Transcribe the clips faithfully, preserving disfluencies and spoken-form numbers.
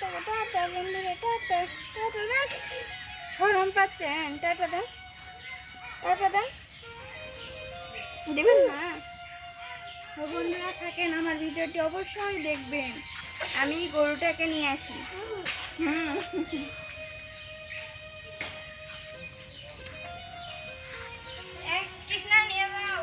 থেকে টাটা বন্ধুরা, tata tata দেন, শরম পাচ্ছেন, টাটা দেন, টাটা দেন, দেবেন না? বন্ধুরা থাকেন, আমার ভিডিওটি অবশ্যই দেখবেন, আমি গরুটাকে নিয়ে আসি। হুম কৃষ্ণা নিয়ে যাও।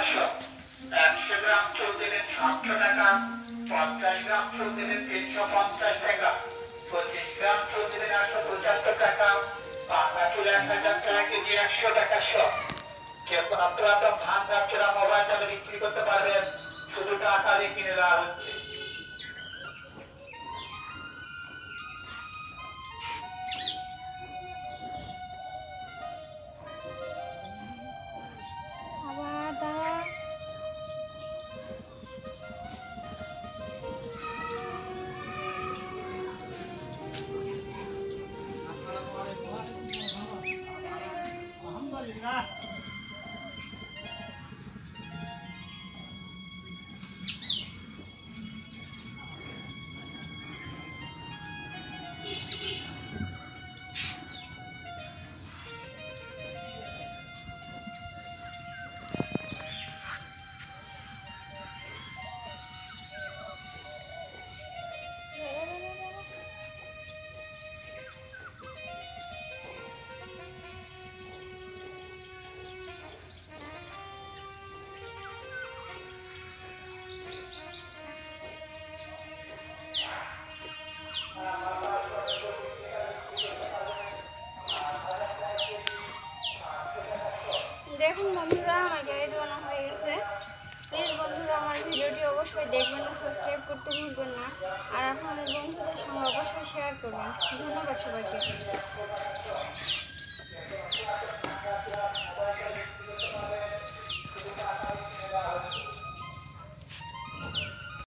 চারশো। একশো গ্রাম চুল দেবেন সাতশো টাকা। পঞ্চাশ গ্রাম চুল দেবেন তিনশো পঞ্চাশ টাকা। পঁচিশ গ্রাম চুল দেবেন আটশো পঁচাত্তর টাকা। পাকা চুল এক হাজার টাকা কেজি একশো টাকা শ। যখন আপনারা আপনার ভাঙ্গা চোরা মোবাইল দামে বিক্রি করতে পারবেন, শুধু টাকা দিয়ে কিনে দেওয়া হচ্ছে। আবার দাঁড়া। দেখুন বন্ধুরা, আমার গাড়ি ধোয়ানো হয়ে গেছে। প্লিজ বন্ধুরা আমার ভিডিওটি অবশ্যই দেখবেন না, সাবস্ক্রাইব করতে ভুলবেন না, আর আপনাদের বন্ধুদের সঙ্গে অবশ্যই শেয়ার করবেন। ধন্যবাদ সবাইকে।